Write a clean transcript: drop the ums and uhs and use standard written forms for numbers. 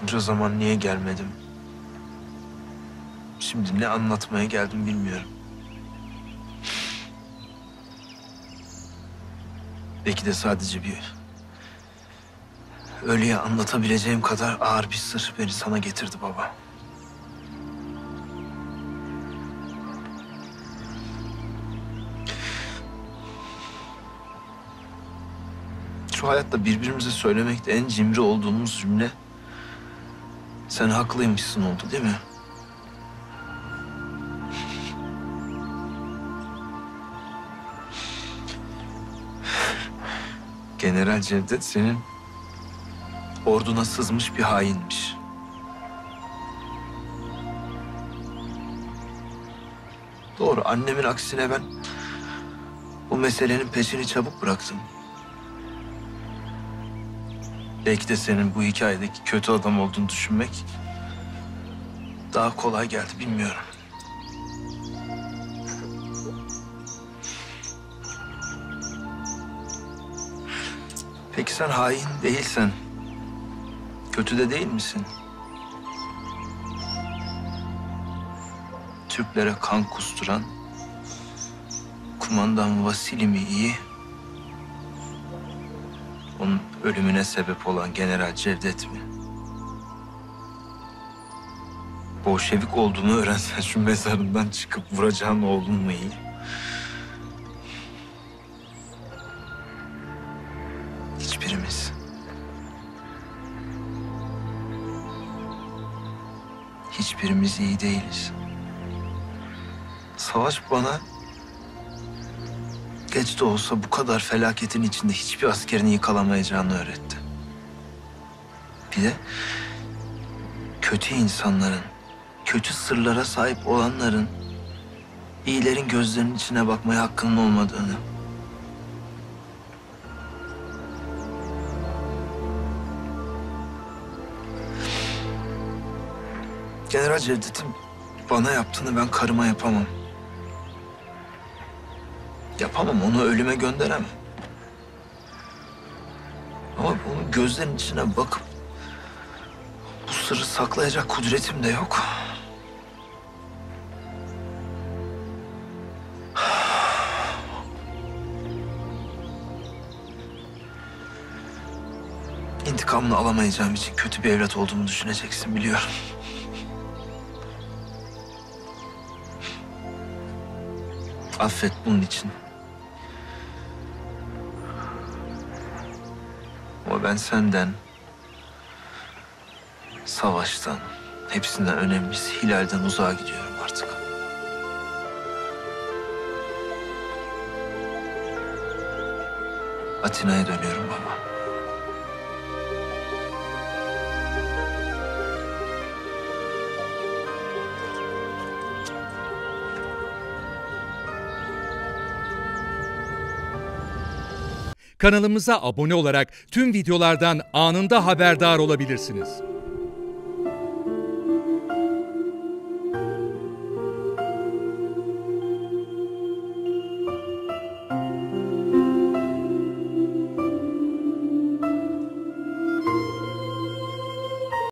Bunca zaman niye gelmedim? Şimdi ne anlatmaya geldim bilmiyorum. Belki de sadece bir ölüye anlatabileceğim kadar ağır bir sır beni sana getirdi baba. Şu hayatta birbirimize söylemekte en cimri olduğumuz cümle sen haklıymışsın oldu değil mi? General Cevdet senin orduna sızmış bir hainmiş. Doğru, annemin aksine ben bu meselenin peşini çabuk bıraktım. Belki de senin bu hikayedeki kötü adam olduğunu düşünmek daha kolay geldi, bilmiyorum. Peki sen hain değilsen, kötü de değil misin? Türklere kan kusturan kumandan Vasili mi iyi? Onun ölümüne sebep olan General Cevdet mi? Bolşevik olduğunu öğrensen şu mezarından çıkıp vuracağın oğlun mu iyi? Hiçbirimiz. Hiçbirimiz iyi değiliz. Savaş bana geç de olsa bu kadar felaketin içinde hiçbir askerini yıkalamayacağını öğretti. Bir de kötü insanların, kötü sırlara sahip olanların, iyilerin gözlerinin içine bakmaya hakkının olmadığını. General Cevdet'in bana yaptığını ben karıma yapamam. Yapamam, onu ölüme gönderemem. Ama onun gözlerinin içine bakıp bu sırrı saklayacak kudretim de yok. İntikamını alamayacağım için kötü bir evlat olduğumu düşüneceksin, biliyorum. Affet bunun için. Ama ben senden, savaştan, hepsinden önemlisi Hilal'den uzağa gidiyorum artık. Atina'ya dönüyorum baba. Kanalımıza abone olarak tüm videolardan anında haberdar olabilirsiniz.